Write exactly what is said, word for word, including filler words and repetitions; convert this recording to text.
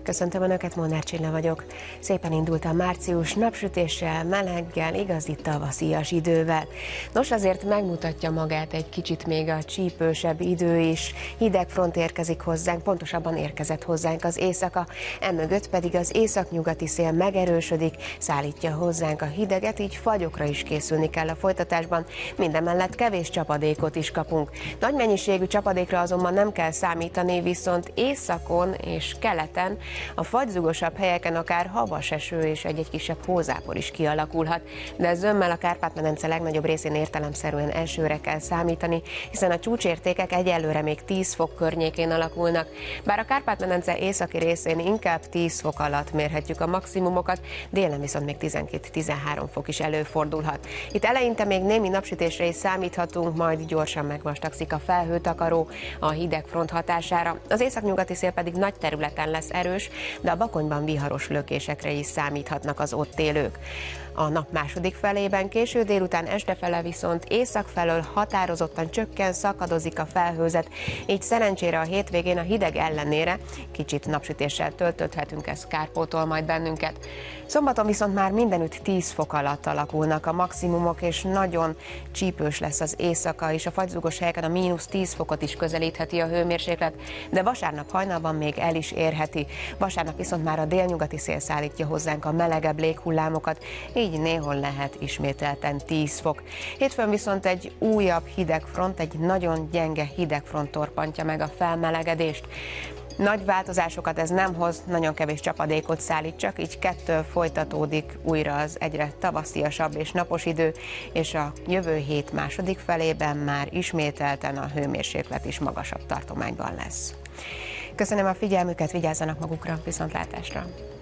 Köszöntöm Önöket, Molnár Csilla vagyok. Szépen indult a március, napsütéssel, meleggel, igazi tavaszias idővel. Nos, azért megmutatja magát egy kicsit még a csípősebb idő is. Hideg front érkezik hozzánk, pontosabban érkezett hozzánk az éjszaka, emögött pedig az északnyugati szél megerősödik, szállítja hozzánk a hideget, így fagyokra is készülni kell a folytatásban. Mindemellett kevés csapadékot is kapunk. Nagy mennyiségű csapadékra azonban nem kell számítani, viszont északon és keleten, a fagyzugosabb helyeken akár havas eső és egy-egy kisebb hózápor is kialakulhat, de zömmel a Kárpát-medence legnagyobb részén értelemszerűen esőre kell számítani, hiszen a csúcsértékek egyelőre még tíz fok környékén alakulnak. Bár a Kárpát-medence északi részén inkább tíz fok alatt mérhetjük a maximumokat, délen viszont még tizenkét-tizenhárom fok is előfordulhat. Itt eleinte még némi napsütésre is számíthatunk, majd gyorsan megvastagszik a felhőtakaró a hideg front hatására. Az északnyugati szél pedig nagy területen lesz erős, de a Bakonyban viharos lökésekre is számíthatnak az ott élők. A nap második felében, késő délután estefele viszont észak felől határozottan csökken, szakadozik a felhőzet, így szerencsére a hétvégén a hideg ellenére kicsit napsütéssel töltöthetünk, ez kárpótol majd bennünket. Szombaton viszont már mindenütt tíz fok alatt alakulnak a maximumok, és nagyon csípős lesz az éjszaka, és a fagyzugos helyeken a mínusz tíz fokot is közelítheti a hőmérséklet, de vasárnap hajnalban még el is érheti. Vasárnap viszont már a délnyugati szél szállítja hozzánk a melegebb léghullámokat, így néhol lehet ismételten tíz fok. Hétfőn viszont egy újabb hidegfront, egy nagyon gyenge hidegfront torpantja meg a felmelegedést. Nagy változásokat ez nem hoz, nagyon kevés csapadékot szállít csak, így kettől folytatódik újra az egyre tavasziasabb és napos idő, és a jövő hét második felében már ismételten a hőmérséklet is magasabb tartományban lesz. Köszönöm a figyelmüket, vigyázzanak magukra, viszontlátásra!